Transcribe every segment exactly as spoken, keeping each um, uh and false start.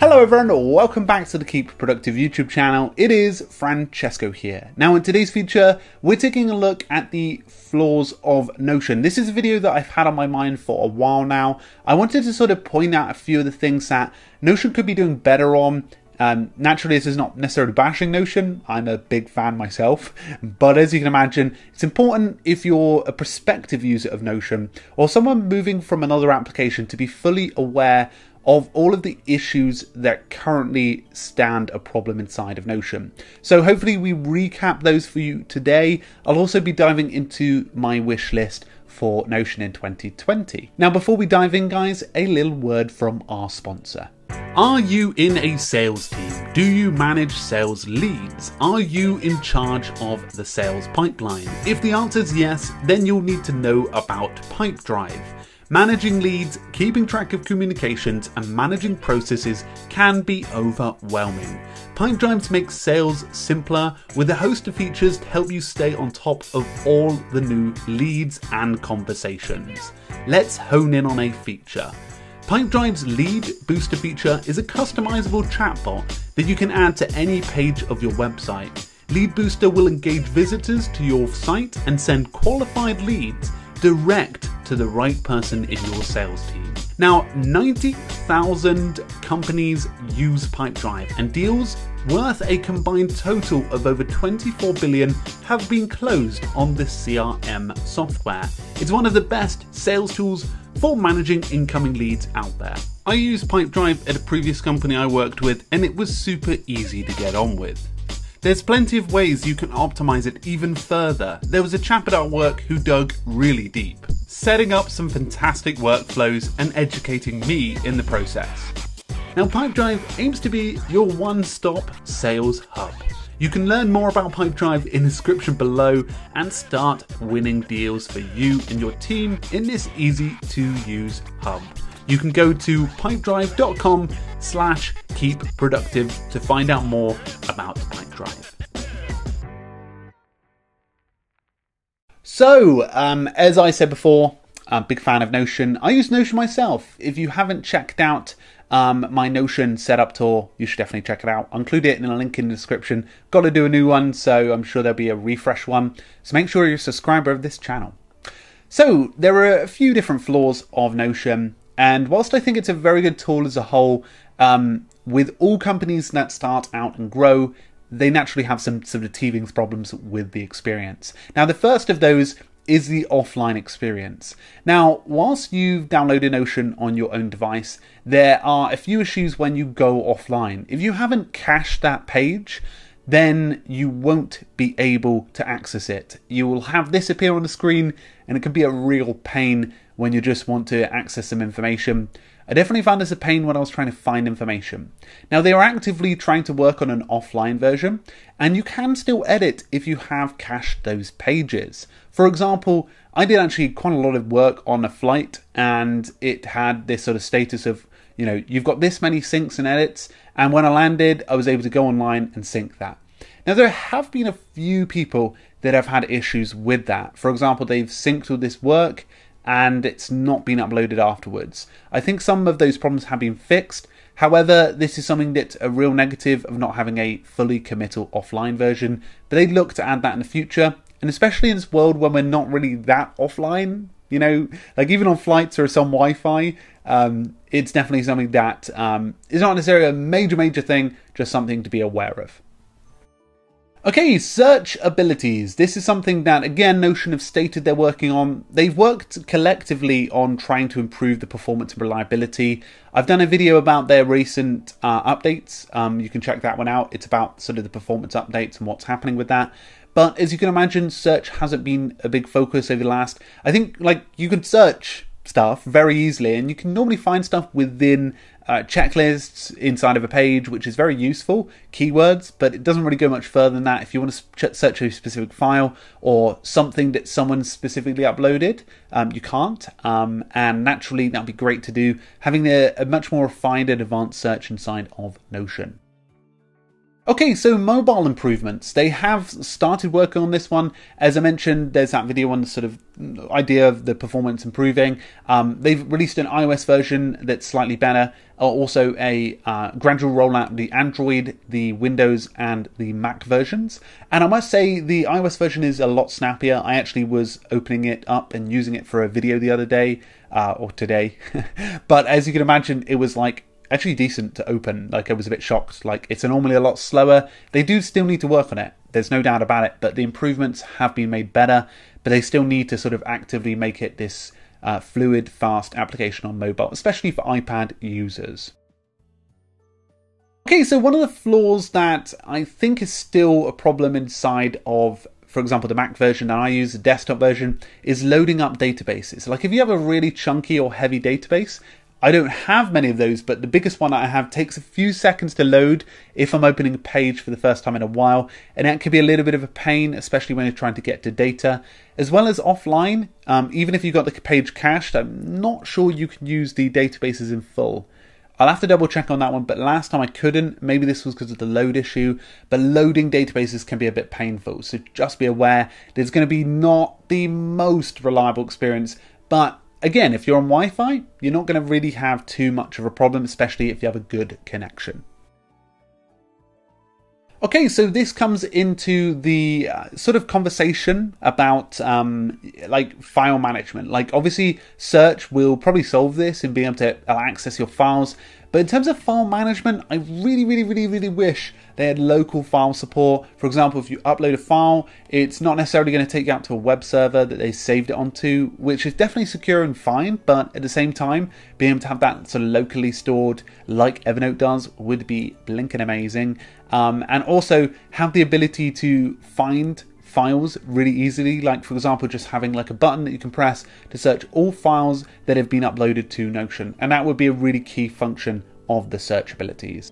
Hello everyone, welcome back to the Keep Productive YouTube channel. It is Francesco here. Now in today's feature, we're taking a look at the flaws of Notion. This is a video that I've had on my mind for a while now. I wanted to sort of point out a few of the things that Notion could be doing better on. Um, naturally, this is not necessarily bashing Notion. I'm a big fan myself. But as you can imagine, it's important if you're a prospective user of Notion or someone moving from another application to be fully aware of all of the issues that currently stand a problem inside of Notion. So hopefully we recap those for you today. I'll also be diving into my wish list for Notion in twenty twenty. Now before we dive in guys, a little word from our sponsor. Are you in a sales team? Do you manage sales leads? Are you in charge of the sales pipeline? If the answer is yes, then you'll need to know about Pipedrive. Managing leads, keeping track of communications, and managing processes can be overwhelming. Pipedrive makes sales simpler with a host of features to help you stay on top of all the new leads and conversations. Let's hone in on a feature. Pipedrive's Lead Booster feature is a customizable chatbot that you can add to any page of your website. Lead Booster will engage visitors to your site and send qualified leads direct to the right person in your sales team. Now, ninety thousand companies use Pipedrive, and deals worth a combined total of over twenty-four billion have been closed on this C R M software. It's one of the best sales tools for managing incoming leads out there. I used Pipedrive at a previous company I worked with, and it was super easy to get on with. There's plenty of ways you can optimize it even further. There was a chap at our work who dug really deep, setting up some fantastic workflows and educating me in the process. Now Pipedrive aims to be your one-stop sales hub. You can learn more about Pipedrive in the description below and start winning deals for you and your team in this easy to use hub. You can go to pipedrive dot com slash keep productive to find out more about Pipedrive. So, um, as I said before, I'm a big fan of Notion. I use Notion myself. If you haven't checked out um, my Notion setup tour, you should definitely check it out. I'll include it in a link in the description. Got to do a new one, so I'm sure there'll be a refresh one. So make sure you're a subscriber of this channel. So, there are a few different flaws of Notion. And whilst I think it's a very good tool as a whole, um, with all companies that start out and grow, they naturally have some sort of teething problems with the experience. Now, the first of those is the offline experience. Now, whilst you've downloaded Notion on your own device, there are a few issues when you go offline. If you haven't cached that page, then you won't be able to access it. You will have this appear on the screen, and it can be a real pain when you just want to access some information. I definitely found this a pain when I was trying to find information. Now they are actively trying to work on an offline version, and you can still edit if you have cached those pages. For example, I did actually quite a lot of work on a flight, and it had this sort of status of, you know, you've got this many syncs and edits, and when I landed, I was able to go online and sync that. Now there have been a few people that have had issues with that. For example, they've synced all this work, and it's not been uploaded afterwards. I think some of those problems have been fixed. However, this is something that's a real negative of not having a fully committal offline version, but they'd look to add that in the future. And especially in this world when we're not really that offline, you know, like even on flights or some Wi-Fi, um, it's definitely something that um, is not necessarily a major, major thing, just something to be aware of. Okay, search abilities. This is something that, again, Notion have stated they're working on. They've worked collectively on trying to improve the performance and reliability. I've done a video about their recent uh, updates. Um, you can check that one out. It's about sort of the performance updates and what's happening with that. But as you can imagine, search hasn't been a big focus over the last... I think, like, you could search stuff very easily, and you can normally find stuff within uh, checklists inside of a page, which is very useful, keywords, but it doesn't really go much further than that. If you want to search a specific file or something that someone specifically uploaded, um, you can't, um, and naturally that'd be great to do, having a, a much more refined and advanced search inside of Notion. Okay, so mobile improvements. They have started working on this one. As I mentioned, there's that video on the sort of idea of the performance improving. Um, they've released an iOS version that's slightly better. Also a uh, gradual rollout of the Android, the Windows and the Mac versions. And I must say the iOS version is a lot snappier. I actually was opening it up and using it for a video the other day, uh, or today. But as you can imagine, it was like actually decent to open. Like, I was a bit shocked. Like, it's normally a lot slower. They do still need to work on it. There's no doubt about it. But the improvements have been made better. But they still need to sort of actively make it this uh, fluid, fast application on mobile, especially for iPad users. Okay, so one of the flaws that I think is still a problem inside of, for example, the Mac version, and I use the desktop version, is loading up databases. Like, if you have a really chunky or heavy database, I don't have many of those, but the biggest one I have takes a few seconds to load if I'm opening a page for the first time in a while, and that can be a little bit of a pain, especially when you're trying to get to data. As well as offline, um, even if you've got the page cached, I'm not sure you can use the databases in full. I'll have to double check on that one, but last time I couldn't. Maybe this was because of the load issue, but loading databases can be a bit painful, so just be aware there's going to be not the most reliable experience, but again, if you're on Wi-Fi, you're not going to really have too much of a problem, especially if you have a good connection. Okay, so this comes into the uh, sort of conversation about um, like file management. Like, obviously, search will probably solve this and being able to access your files. But in terms of file management, I really, really, really, really wish they had local file support. For example, if you upload a file, it's not necessarily going to take you out to a web server that they saved it onto, which is definitely secure and fine. But at the same time, being able to have that sort of locally stored like Evernote does would be blinking amazing. Um, and also have the ability to find files really easily, like for example just having like a button that you can press to search all files that have been uploaded to Notion, and that would be a really key function of the search abilities.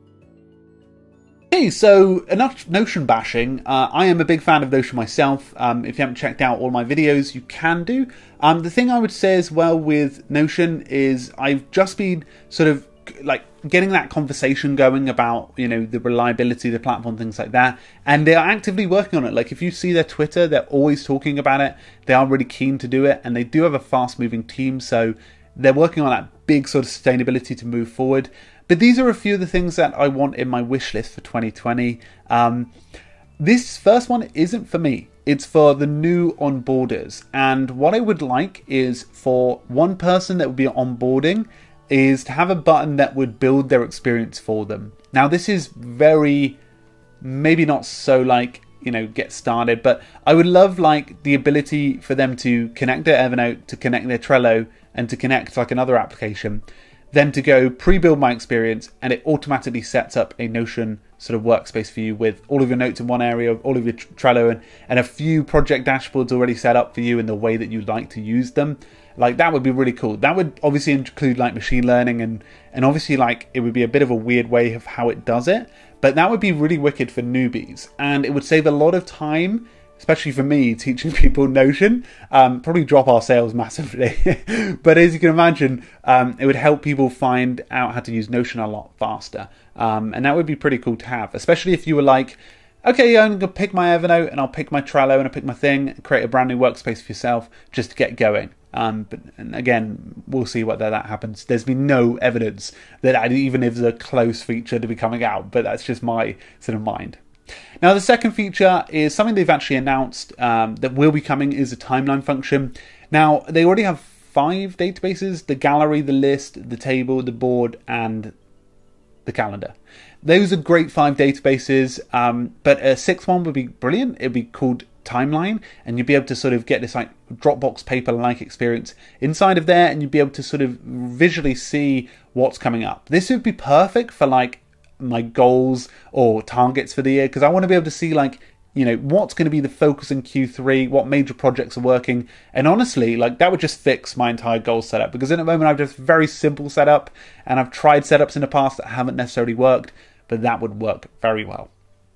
Okay, so enough Notion bashing. uh, I am a big fan of Notion myself. Um, if you haven't checked out all my videos, you can do. Um, the thing I would say as well with Notion is I've just been sort of like getting that conversation going about, you know, the reliability of the platform, things like that, and they are actively working on it. Like, if you see their Twitter, they're always talking about it. They are really keen to do it, and they do have a fast moving team, so they're working on that big sort of sustainability to move forward. But these are a few of the things that I want in my wish list for twenty twenty. Um, this first one isn't for me. It's for the new onboarders, and what I would like is for one person that would be onboarding is to have a button that would build their experience for them. Now, this is very, maybe not so like, you know, get started, but I would love like the ability for them to connect their Evernote, to connect their Trello, and to connect like another application, then to go pre-build my experience, and it automatically sets up a Notion sort of workspace for you with all of your notes in one area, all of your Trello, and, and a few project dashboards already set up for you in the way that you'd like to use them. Like, that would be really cool. That would obviously include like machine learning, and, and obviously like it would be a bit of a weird way of how it does it, but that would be really wicked for newbies, and it would save a lot of time, especially for me teaching people Notion. Um, probably drop our sales massively, but as you can imagine, um, it would help people find out how to use Notion a lot faster, um, and that would be pretty cool to have, especially if you were like, okay, I'm going to pick my Evernote and I'll pick my Trello and I'll pick my thing, create a brand new workspace for yourself just to get going. Um, but and again, we'll see whether that happens. There's been no evidence that even if there's a close feature to be coming out, but that's just my sort of mind. Now, the second feature is something they've actually announced um, that will be coming, is a timeline function. Now, they already have five databases: the gallery, the list, the table, the board, and the calendar. Those are great five databases, um, but a sixth one would be brilliant. It'd be called Timeline, and you'd be able to sort of get this like Dropbox paper-like experience inside of there, and you'd be able to sort of visually see what's coming up. This would be perfect for like my goals or targets for the year, because I want to be able to see like, you know, what's going to be the focus in Q three, what major projects are working, and honestly, like that would just fix my entire goal setup, because at the moment I've just very simple setup, and I've tried setups in the past that haven't necessarily worked, but that would work very well.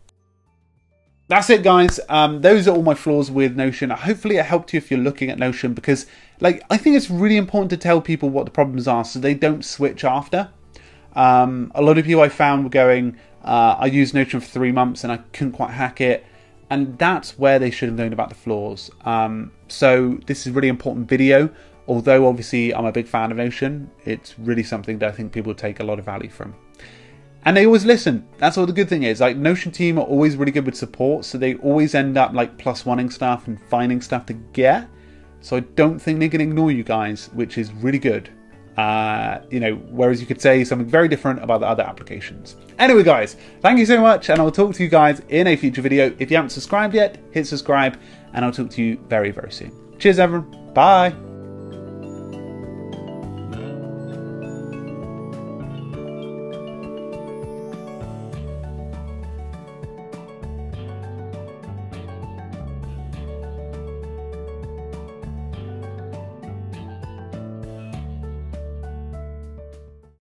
That's it, guys. Um, those are all my flaws with Notion. Hopefully it helped you if you're looking at Notion, because like I think it's really important to tell people what the problems are so they don't switch after. Um, a lot of you I found were going, Uh, I used Notion for three months and I couldn't quite hack it. And that's where they should have known about the flaws. Um, so this is a really important video. Although obviously I'm a big fan of Notion, it's really something that I think people take a lot of value from. And they always listen. That's all the good thing is. Like, Notion team are always really good with support, so they always end up like plus oneing stuff and finding stuff to get. So I don't think they can ignore you guys, which is really good. Uh, you know, whereas you could say something very different about the other applications. Anyway, guys, thank you so much, and I'll talk to you guys in a future video. If you haven't subscribed yet, hit subscribe, and I'll talk to you very, very soon. Cheers, everyone. Bye.